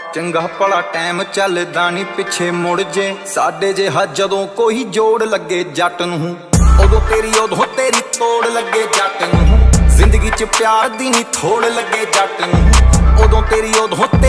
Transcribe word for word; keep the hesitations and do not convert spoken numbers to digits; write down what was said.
ਚੰਗਾ ਭਲਾ ਟਾਈਮ ਚੱਲਦਾ ਨੀ ਪਿੱਛੇ ਮੁੜ ਜੇ ਸਾਡੇ ਜਿਹਾ ਜਦੋਂ ਕੋਈ ਜੋੜ ਲੱਗੇ ਜੱਟ ਨੂੰ ਉਦੋਂ ਤੇਰੀ ਉਦੋਂ ਤੇਰੀ ਤੋੜ ਲੱਗੇ ਜੱਟ ਨੂੰ ਜ਼ਿੰਦਗੀ 'ਚ ਪਿਆਰ ਦੀ ਨੀ ਥੋੜ ਲੱਗੇ ਜੱਟ ਨੂੰ ਉਦੋਂ ਤੇਰੀ ਉਦੋਂ